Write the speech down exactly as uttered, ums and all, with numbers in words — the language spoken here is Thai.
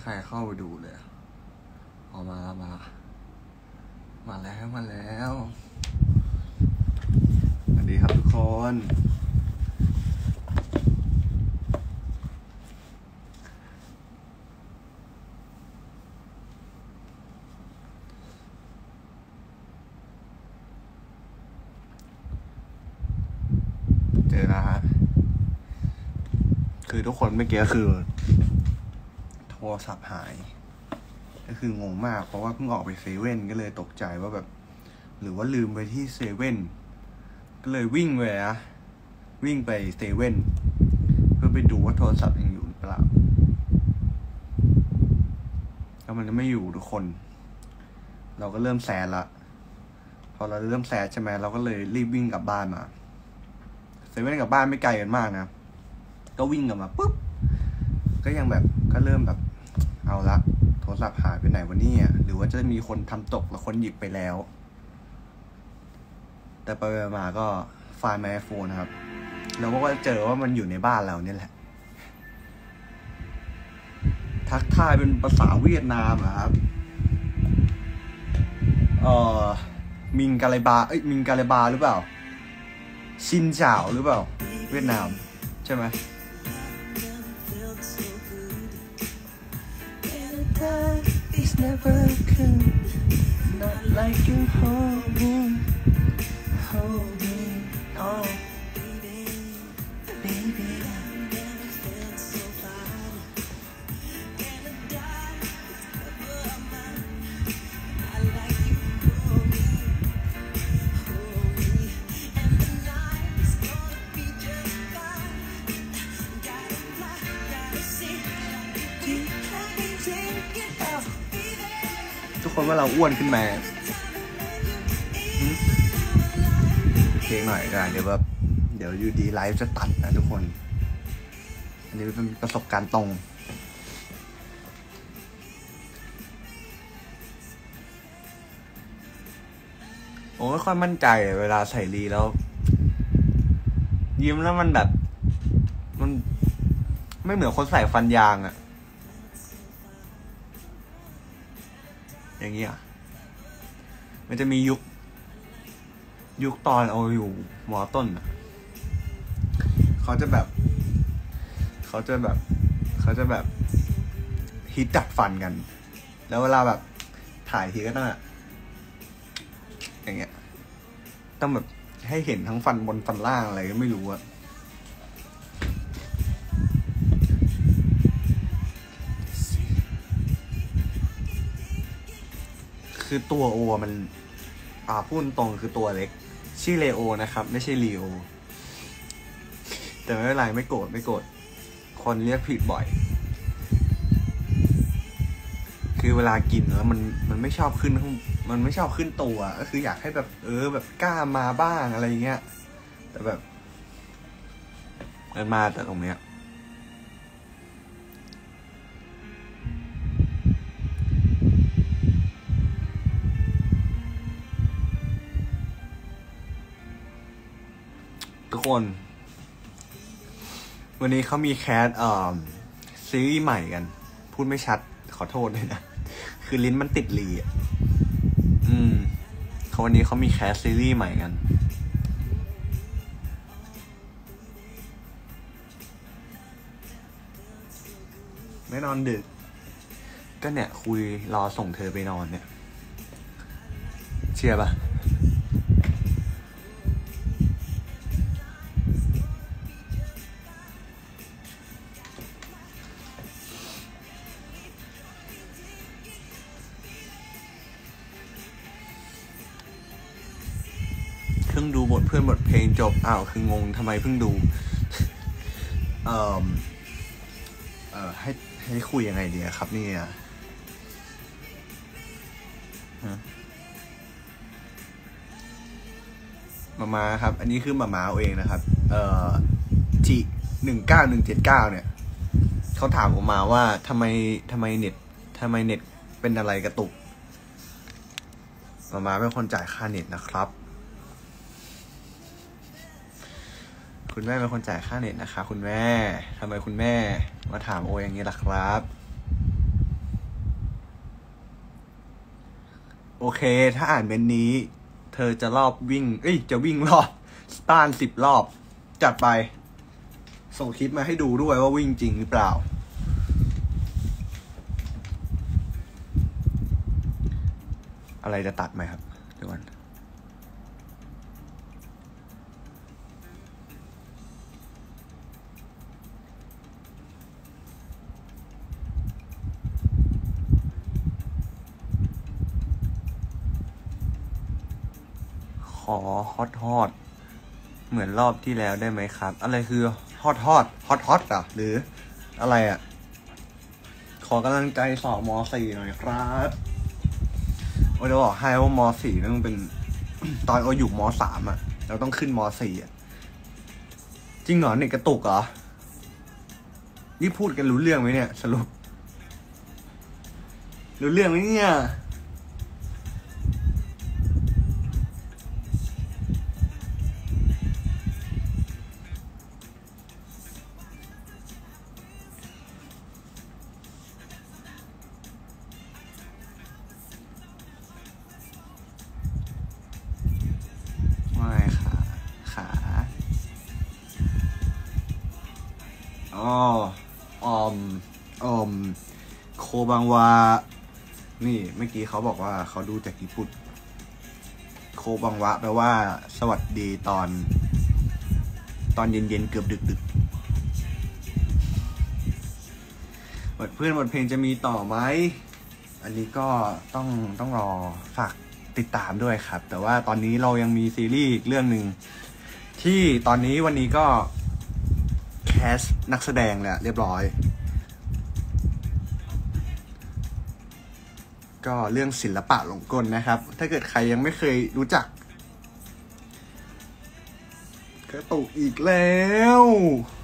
ใครเข้าไปดูเลยออกมามามาแล้วมาแล้วสวัสดีครับทุกคนเจอแล้วฮะคือทุกคนเมื่อกี้คือโทรศัพท์หายก็คืองงมากเพราะว่าเพิ่งออกไปเซเว่นก็เลยตกใจว่าแบบหรือว่าลืมไปที่เซเว่นก็เลยวิ่งไปอะวิ่งไปเซเว่นเพื่อไปดูว่าโทรศัพท์ยังอยู่หรือเปล่าแล้วมันไม่อยู่ทุกคนเราก็เริ่มแซดละพอเราเริ่มแซดใช่ไหมเราก็เลยรีบวิ่งกลับบ้านมาเซเว่นกับบ้านไม่ไกลกันมากนะก็วิ่งกลับมาปุ๊บก็ยังแบบก็เริ่มแบบเอาละโทรศัพท์หายไปไหนวะเนี่ยหรือว่าจะมีคนทำตกแล้วคนหยิบไปแล้วแต่ไปมาก็ไฟล์ไมโฟนครับเราก็เจอว่ามันอยู่ในบ้านเราเนี่ยแหละทักทายเป็นภาษาเวียดนามอะครับเอ่อมิงกาเลบาเอ้ยมิงกาเลบาหรือเปล่าชินจ่าวหรือเปล่าเวียดนามใช่ไหมIt's never good, not like you hold me, hold me, oh, baby. ทุกคนว่าเราอ้วนขึ้นไหมเพลงหน่อยกันเดี๋ยวแบบเดี๋ยวยูดีไลฟ์จะตัดนะทุกคนอันนี้เป็นประสบการณ์ตรงผมไม่ค่อยมั่นใจเวลาใส่รีแล้วยิ้มแล้วมันแบบมันไม่เหมือนคนใส่ฟันยางอะอย่างเงี้ยมันจะมียุคยุคตอนเอาอยู่มอต้นอ่ะเขาจะแบบเขาจะแบบเขาจะแบบฮิตดัดฟันกันแล้วเวลาแบบถ่ายทีก็ต้องอย่างเงี้ยต้องแบบให้เห็นทั้งฟันบนฟันล่างอะไรก็ไม่รู้อะคือตัวโอมันอ่าพูดตรงคือตัวเล็กชื่อเลโอนะครับไม่ใช่ลีโอแต่ไม่เป็นไรไม่โกรธไม่โกรธคนเรียกผิดบ่อยคือเวลากินแล้วมันมันไม่ชอบขึ้นมันไม่ชอบขึ้นตัวก็คืออยากให้แบบเออแบบกล้ามาบ้างอะไรเงี้ยแต่แบบมันมาแต่ตรงเนี้ยทุกคนวันนี้เขามีแคสเอ่อซีรีส์ใหม่กันพูดไม่ชัดขอโทษด้วยนะคือลิ้นมันติดรีอ่ะอืมเขาวันนี้เขามีแคสซีรีส์ใหม่กันไม่นอนดึกก็เนี่ยคุยรอส่งเธอไปนอนเนี่ยเชื่อปะเพิ่งดูบทเพื่อนบทเพลงจบอ้าวคืองงทำไมเพิ่งดูเอ่อเอ่อให้ให้คุยยังไงดีครับนี่อ่ะมามาครับอันนี้คือมามาเอาเองนะครับเอ่อจีหนึ่งเก้าหนึ่งเจ็ดเก้าเนี่ยเขาถามผมมาว่าทำไมทำไมเน็ตทำไมเน็ตเป็นอะไรกระตุกมามาเป็นคนจ่ายค่าเน็ตนะครับคุณแม่เป็นคนจ่ายค่าเน็ตนะคะคุณแม่ทำไมคุณแม่มาถามโออย่างนี้ล่ะครับโอเคถ้าอ่านเมนนี้เธอจะรอบวิ่งเอ้ยจะวิ่งรอบสตาร์สิบรอบจัดไปส่งคลิปมาให้ดูด้วยว่าวิ่งจริงหรือเปล่าอะไรจะตัดไหมครับเดี๋ยวก่อนขอฮอตฮอตเหมือนรอบที่แล้วได้ไหมครับอะไรคือฮอตฮอตฮอตฮอตอ่ะหรืออะไรอ่ะขอกำลังใจสอบมอสี่หน่อยครับโอ้ยจะบอกให้ว่ามอสี่นั่นเป็น ตอนเราอยู่มสามอ่ะเราต้องขึ้นมสี่อ่ะจริงเหรอเน็ตกระตุกเหรอนี่พูดกันรู้เรื่องไหมเนี่ยสรุปรู้เรื่องไหมเนี่ยไม่ค่ะขาอ๋อออมออมโคบังวานี่เมื่อกี้เขาบอกว่าเขาดูจากญี่ปุ่นโคบังวะแปลว่าสวัสดีตอนตอนเย็นๆเกือบดึกๆบทเพื่อนบทเพลงจะมีต่อไหมอันนี้ก็ต้องต้องรอฝากติดตามด้วยครับแต่ว่าตอนนี้เรายังมีซีรีส์อีกเรื่องหนึ่งที่ตอนนี้วันนี้ก็แคสนักแสดงแล้วเรียบร้อยก็เรื่องศิลปะหลงกลนะครับถ้าเกิดใครยังไม่เคยรู้จักกระตุกอีกแล้ว